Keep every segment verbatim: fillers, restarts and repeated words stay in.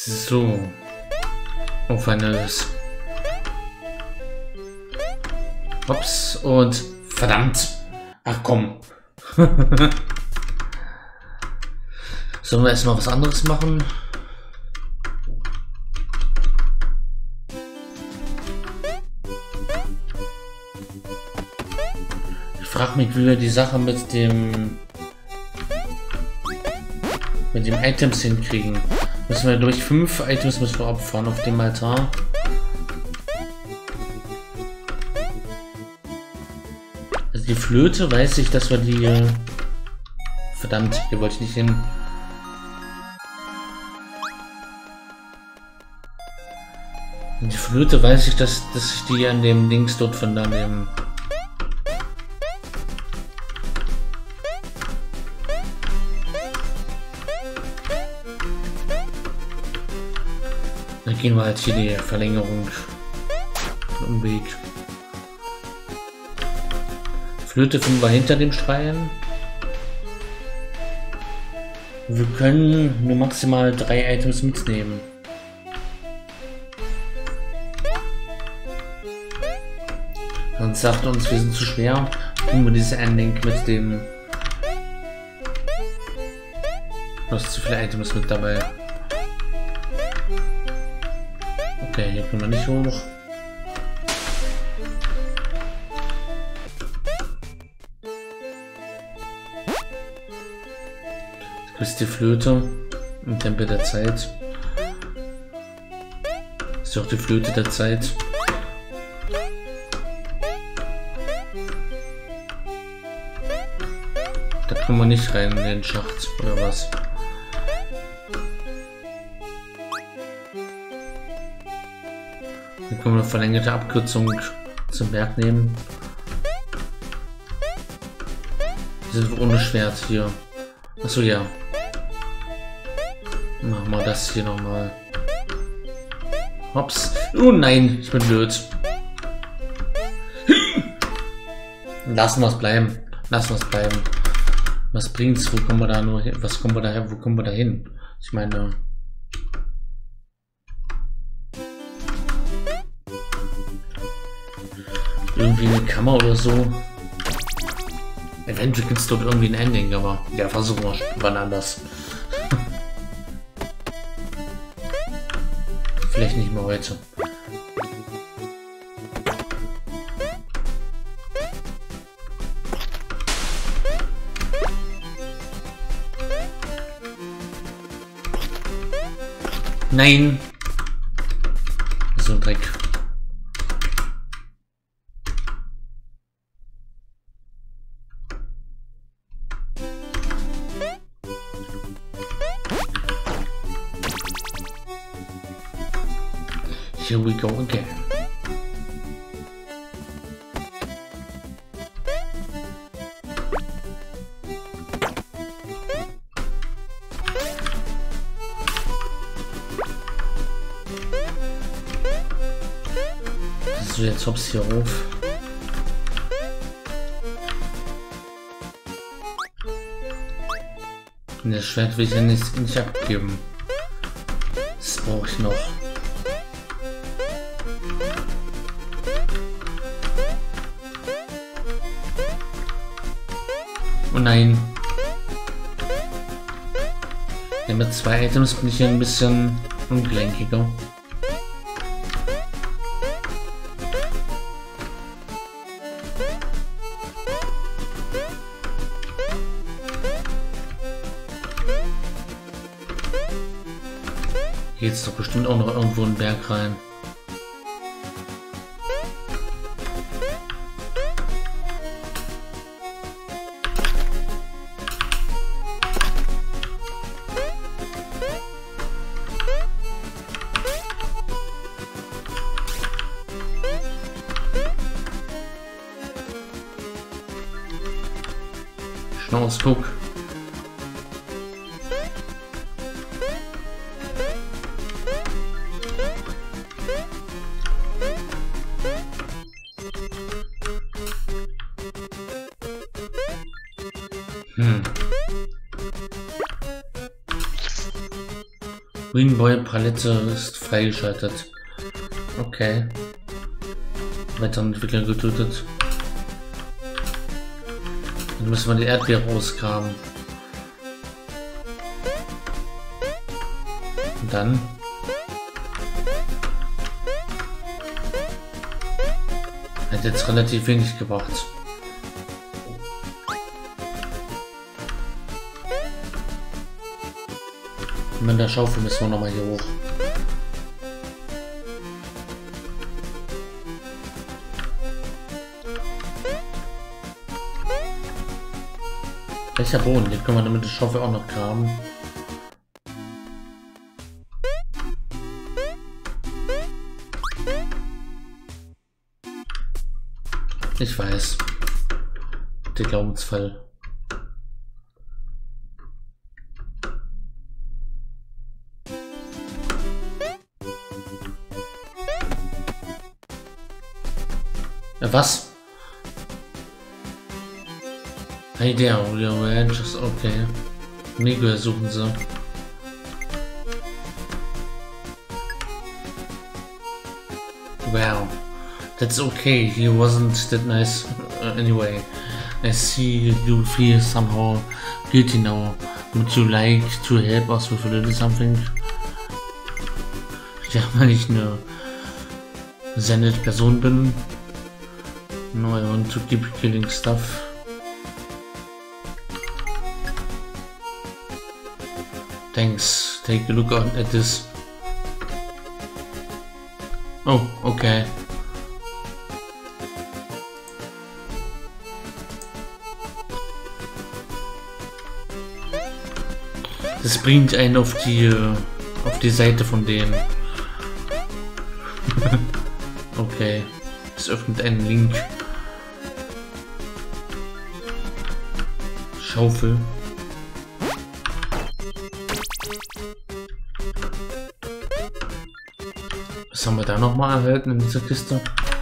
So. Auf eines. Ups und verdammt. Ach komm. Sollen wir erstmal was anderes machen? Ich frage mich, wie wir die Sache mit dem mit dem Items hinkriegen. Müssen wir durch fünf Items müssen wir opfern auf dem Altar. Also die Flöte weiß ich, dass wir die äh, verdammt, hier wollte ich nicht hin. Die Flöte weiß ich, dass, dass ich die an dem Dings dort von da nehmen. Dann gehen wir halt hier die Verlängerung. Umweg. Flöte finden wir hinter dem Schrein. Wir können nur maximal drei Items mitnehmen. Sonst sagt uns, wir sind zu schwer. Tun wir dieses Ending mit dem. Du hast zu viele Items mit dabei. Okay, hier können wir nicht hoch. Das ist die Flöte im Tempel der Zeit. Das ist auch die Flöte der Zeit. Da kommen wir nicht rein in den Schacht oder was. Dann können wir eine verlängerte Abkürzung zum Berg nehmen. Die sind ohne Schwert hier. Achso, ja. Machen wir das hier nochmal. Hops. Oh nein, ich bin blöd. Lassen wir es bleiben. Lassen wir es bleiben. Was bringt's? Wo kommen wir da nur hin? Was kommen wir daher? Wo kommen wir da hin? Ich meine. Irgendwie eine Kammer oder so. Eventuell gibt es dort irgendwie ein Ending, aber ja, versuchen wir wann anders. Vielleicht nicht mehr heute. Nein! So ein Dreck. Here we go again. So, jetzt hops hier rauf. Und das Schwert will ich ja nicht, nicht abgeben. Das brauche ich noch. Oh nein. Ja, mit zwei Items bin ich hier ein bisschen ungelenkiger. Hier geht's doch bestimmt auch noch irgendwo in den Berg rein. Schnauz, guck. Hm. Greenboy-Palette ist freigeschaltet. Okay. Weiteren Entwickler getötet. Dann müssen wir die Erdbeere rausgraben. Und dann... Hat jetzt relativ wenig gebracht. Mit der Schaufel müssen wir nochmal hier hoch. Welcher Boden? Den können wir damit der Schaufel auch noch graben. Ich weiß. Der Glaubensfall. Was? Hey der, Ranches, okay. Miguel suchen sie. Wow, that's okay. He wasn't that nice uh, anyway. I see you feel somehow guilty now. Would you like to help us with a little something? Ja, weil ich eine sehr nette Person bin. No, I want to keep killing stuff. Thanks. Take a look at this. Oh, okay. Das bringt einen auf die auf die Seite von denen. Okay. Es öffnet einen Link. Schaufel. Was haben wir da noch mal erhalten in dieser Kiste?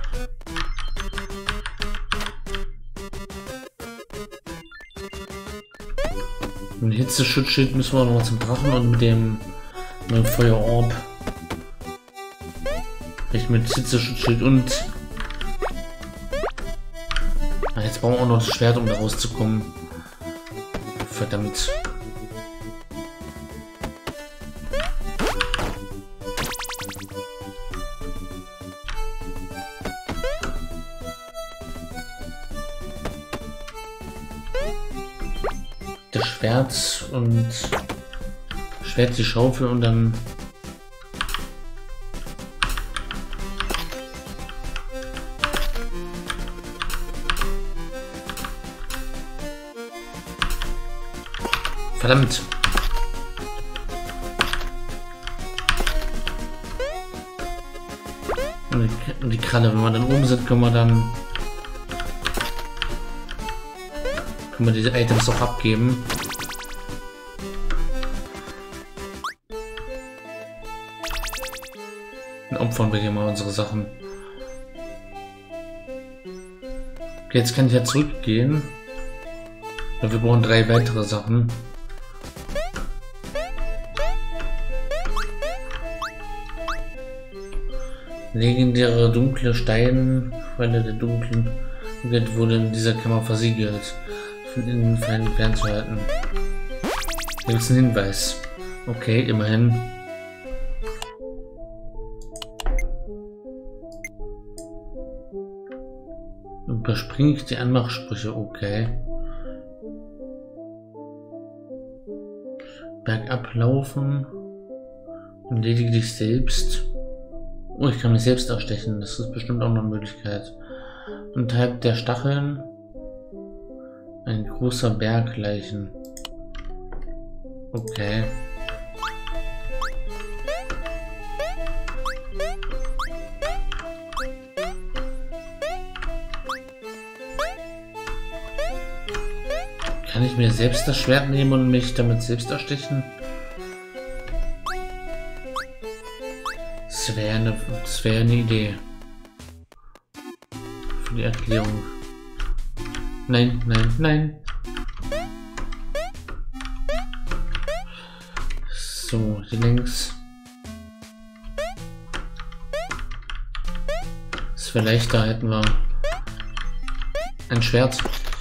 Ein Hitzeschutzschild müssen wir noch mal zum Drachen und mit dem, mit dem Feuerorb. Ich mit Hitzeschutzschild und ah, jetzt brauchen wir auch noch das Schwert, um da rauszukommen. Verdammt. Das Schwert und Schwert, die Schaufel und dann verdammt. Und die, und die Kralle, wenn wir dann oben sind, können wir dann können wir diese Items auch abgeben. Dann opfern wir hier mal unsere Sachen. Okay, jetzt kann ich ja zurückgehen. Wir brauchen drei weitere Sachen. Legendäre dunkle Steinquelle der dunklen Welt wurde in dieser Kammer versiegelt. Von innen Feinden fernzuhalten. Hier ist ein Hinweis. Okay, immerhin. Überspringe ich die Anmachsprüche, okay. Bergab laufen und lediglich selbst. Oh, ich kann mich selbst erstechen. Das ist bestimmt auch noch eine Möglichkeit. Unterhalb der Stacheln ein großer Berg Leichen. Okay. Kann ich mir selbst das Schwert nehmen und mich damit selbst erstechen? Das wäre eine, das wäre eine Idee. Für die Erklärung. Nein, nein, nein. So, hier links. Das wäre leichter, hätten wir ein Schwert.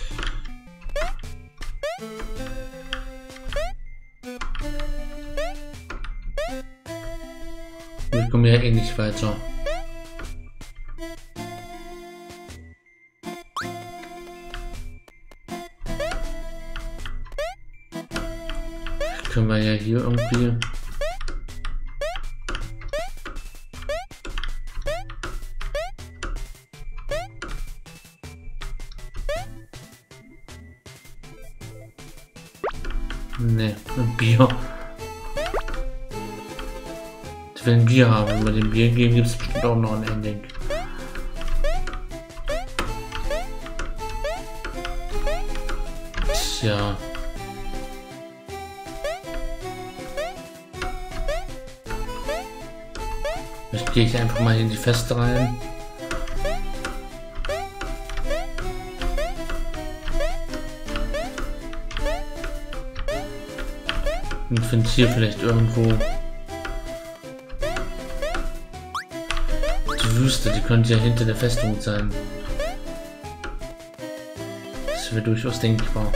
Wir kommen ja eh nicht weiter. Können wir ja hier irgendwie... Ne, ein Bier. Ich will ein Bier haben. Wenn wir dem Bier geben, gibt es bestimmt auch noch ein Ending. Tja. Jetzt gehe ich einfach mal in die Feste rein. Und finde hier vielleicht irgendwo die Wüste, die könnte ja hinter der Festung sein. Das wäre durchaus denkbar.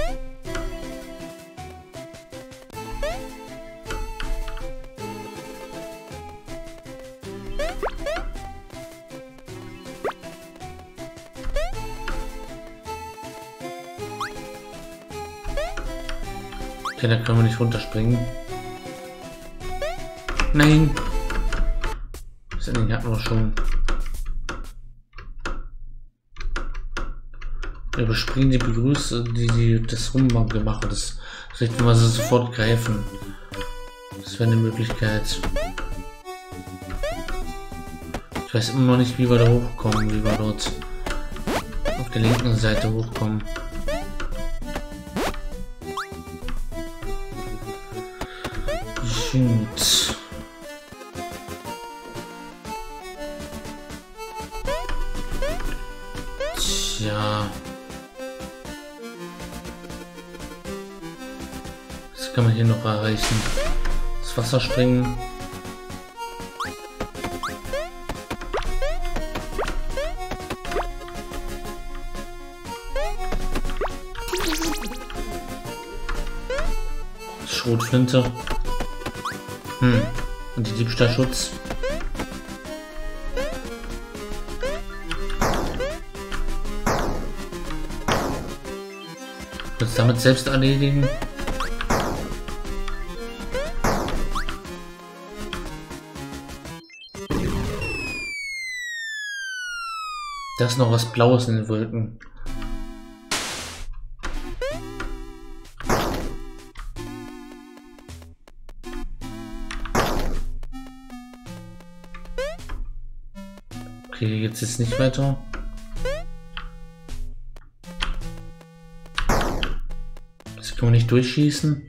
Okay, da können wir nicht runterspringen. Nein! Das Ending hatten wir schon. Wir überspringen die Begrüße, die, die das Rumgemacht, das richten wir sie sofort greifen. Das wäre eine Möglichkeit. Ich weiß immer noch nicht, wie wir da hochkommen, wie wir dort auf der linken Seite hochkommen. Gut. Tja. Was kann man hier noch erreichen? Das Wasser springen. Schrotflinte. Hm. Und die Diebstahlschutz. Jetzt damit selbst erledigen. Da ist noch was Blaues in den Wolken. Okay, jetzt ist nicht weiter. Das kann man nicht durchschießen.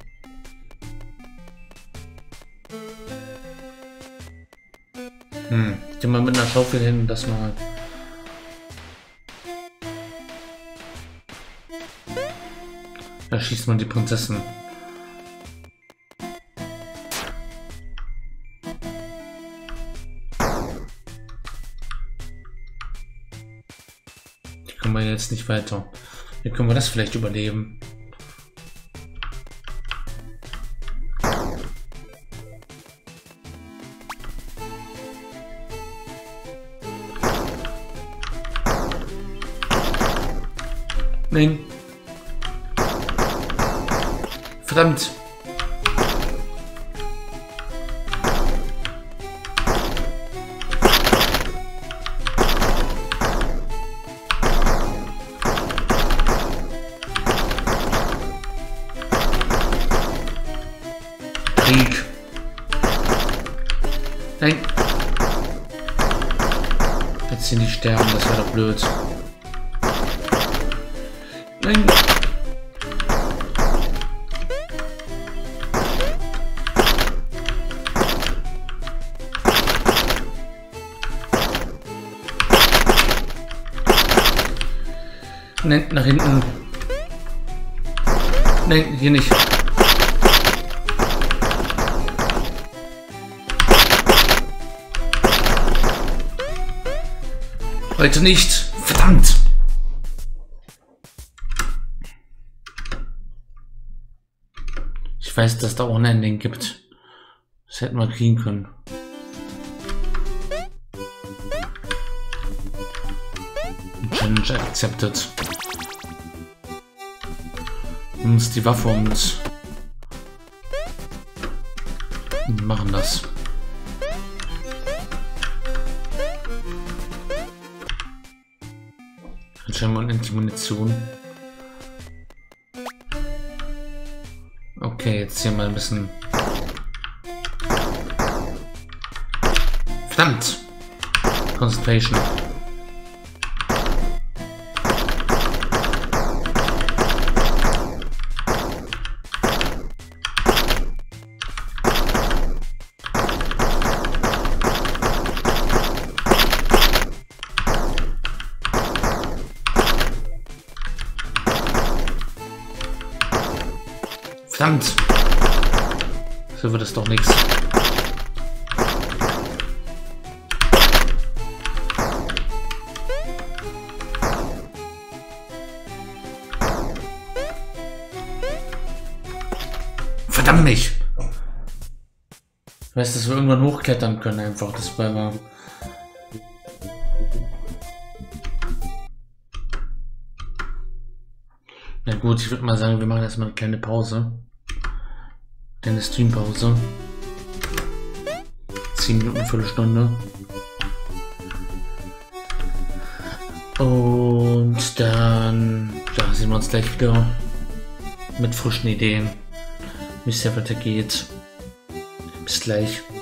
Hm, gehen wir mit einer Schaufel hin, das mal. Da schießt man die Prinzessin. Kommen wir jetzt nicht weiter. Wie können wir das vielleicht überleben? Nein. Verdammt. Krieg. Nein. Jetzt sind die sterben, das wäre doch blöd. Nein. Nein, nach hinten. Nein, hier nicht. Heute nicht! Verdammt! Ich weiß, dass da auch ein Ending gibt. Das hätten wir kriegen können. Challenge accepted. Nimm uns die Waffe und machen das. Scheinbar endlich Munition. Okay, jetzt hier mal ein bisschen. Verdammt! Concentration. Verdammt! So wird es doch nichts. Verdammt nicht! Ich weiß, dass wir irgendwann hochklettern können einfach. Das war mal. Na gut, ich würde mal sagen, wir machen erstmal eine kleine Pause. Eine Streampause. zehn Minuten, Viertelstunde. Und dann ja, sehen wir uns gleich wieder mit frischen Ideen, wie es ja weitergeht. Bis gleich.